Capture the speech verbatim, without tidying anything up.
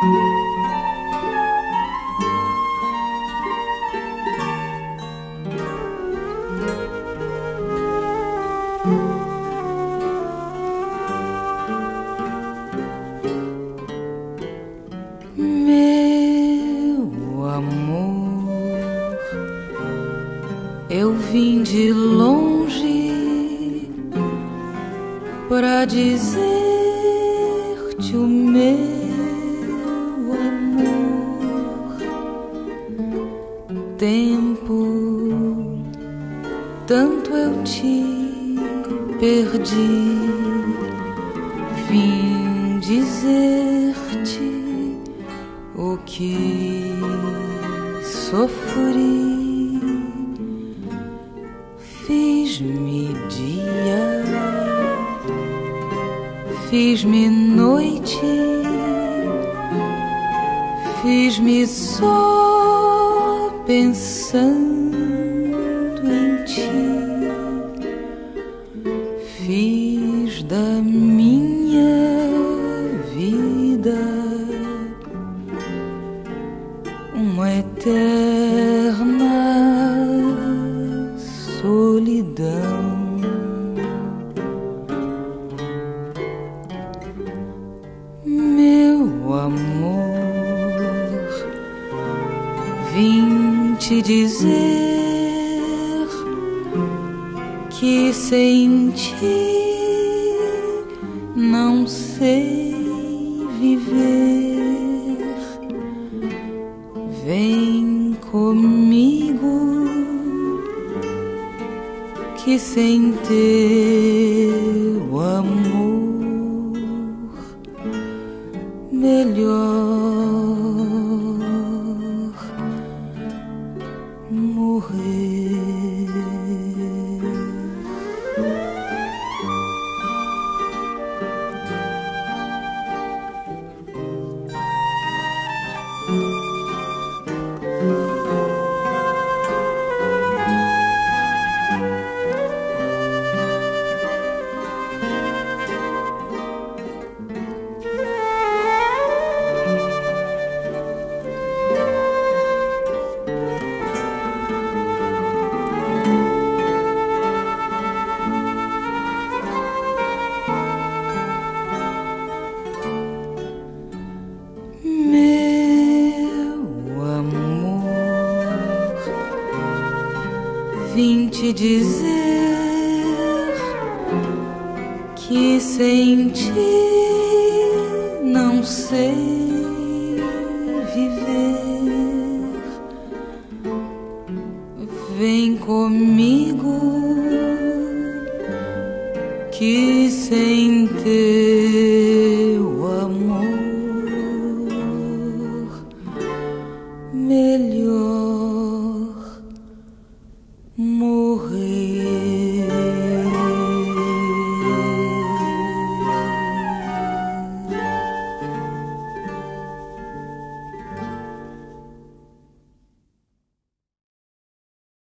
Eu vim de longe pra dizer-te o meu amor. Tempo, tanto eu te perdi. Vim dizer-te o que sofri. Fiz-me dia, fiz-me noite, fiz-me só pensando em ti. Fiz da minha vida uma eterna solidão. Meu amor, vim te dizer que sem ti não sei viver. Vem comigo, que sem teu amor melhor morrer. Vim te dizer que sem ti não sei viver. Vem comigo, que sem teu amor melhor